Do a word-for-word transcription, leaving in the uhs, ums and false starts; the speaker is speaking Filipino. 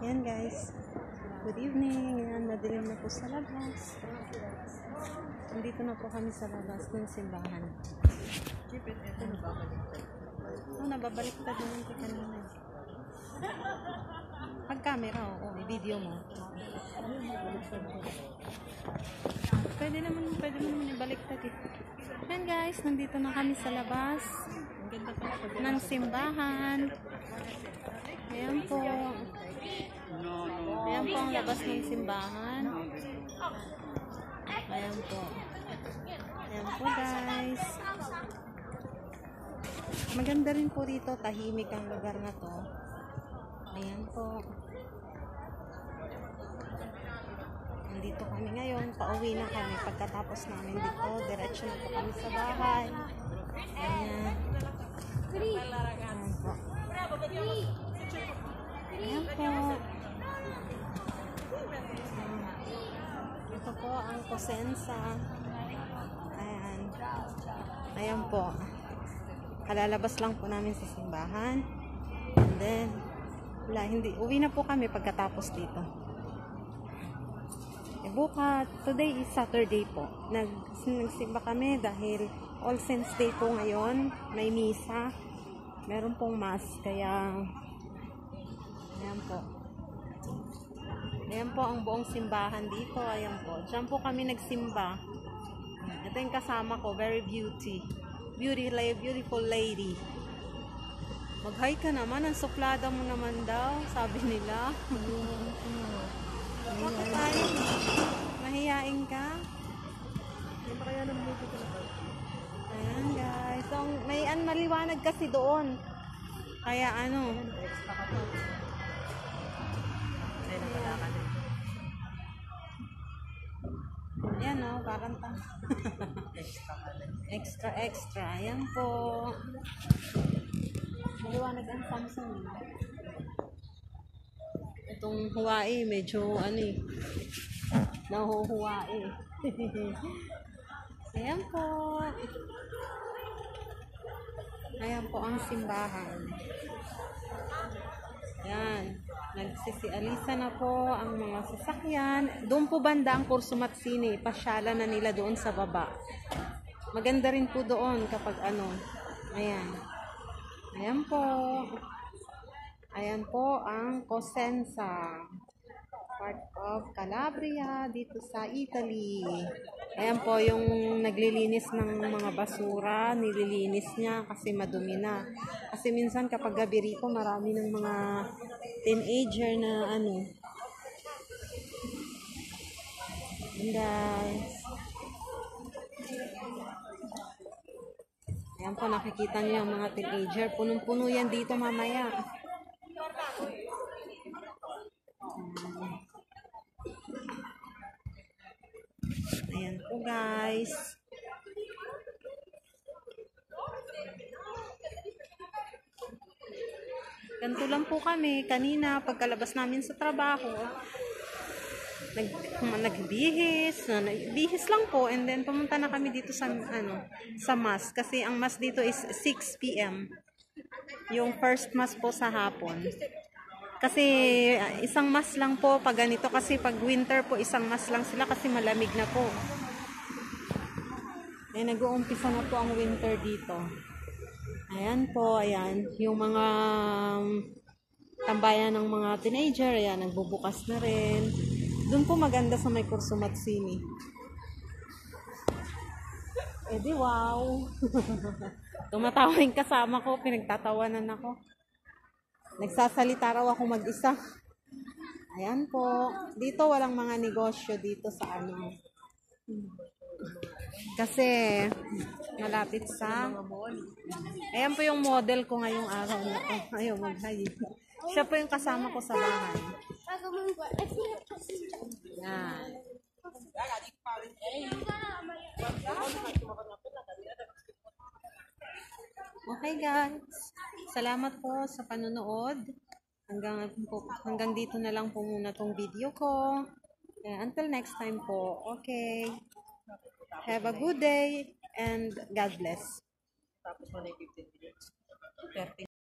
Ayan guys, good evening. Ayan, madilim na po sa labas. Nandito na po kami sa labas ng simbahan. Oh, nababaliktad naman ko kanina. Pag camera, oo, oh, i-video mo. Pwede naman, pwede naman ibaliktad eh. Ayan guys, nandito na kami sa labas ng simbahan. Ayan po. Ayan po ang labas ng simbahan. Ayan po. Ayan po guys. Maganda rin po dito. Tahimik ang lugar na to. Ayan po. Nandito kami ngayon. Pauwi na kami. Pagkatapos namin dito, diretso na po kami sa bahay. Ayan. Ayan po. Ayan po. Ito po ang St.theresa. Ayan. Ayan po. Kalalabas lang po namin sa simbahan. And then, wala, hindi. Uwi na po kami pagkatapos dito. E bukas, today is Saturday po. Nag, nagsimba kami dahil All Saints Day po ngayon. May misa. Meron pong mass. Kaya, ayan po. Ayan po ang buong simbahan dito. Ayan po. Diyan po kami nagsimba. Ito yung kasama ko. Very beauty. Beauty, beautiful lady. Mag-hi ka naman. Ang suplada mo naman daw. Sabi nila. Bakit tayo? Mahihain ka? Ayan guys. So, may an maliwanag kasi doon. Kaya ano. Ayan o, parang tang extra extra. Ayan po. Maliwanag ang Samsung. Itong Hawaii, medyo ano eh. Nahuhuwae. Ayan po. Ayan po ang simbahan. Ayan. Nagsisialisa na po ang mga sasakyan. Doon po banda ang Kurso Matsini. Pasyala na nila doon sa baba. Maganda rin po doon kapag ano. Ayan. Ayan po. Ayan po ang Cosenza. Part of Calabria dito sa Italy. Ayan po yung naglilinis ng mga basura. Nililinis niya kasi madumi na. Kasi minsan kapag gabi rito marami ng mga teenager na ano. And guys. Ayan po, nakikita niyo yung mga teenager. Punong-puno yan dito mamaya. Ayan po guys. Ganito lang po kami. Kanina, pagkalabas namin sa trabaho, nag, nagbihis, nagbihis lang po, and then pumunta na kami dito sa, ano, sa mass. Kasi ang mass dito is six p m Yung first mass po sa hapon. Kasi isang mass lang po pag ganito. Kasi pag winter po, isang mass lang sila kasi malamig na po. Eh, nag-uumpisa na po ang winter dito. Ayan po, ayan. Yung mga tambayan ng mga teenager, ayan, nagbubukas na rin. Doon po maganda sa may Kurso Matsini. Eh di wow. Tumatawa yung kasama ko, pinagtatawanan ako. Nagsasalita raw ako mag-isa. Ayan po. Dito walang mga negosyo dito sa ano. Kasi malapit sa ayan po yung model ko ngayong araw na to. Ayaw mag-hi. Siya po yung kasama ko sa bahay. Yan. Okay guys. Salamat po sa panonood. Hanggang, hanggang dito na lang po muna tong video ko. Until next time po. Okay. Have a good day and God bless.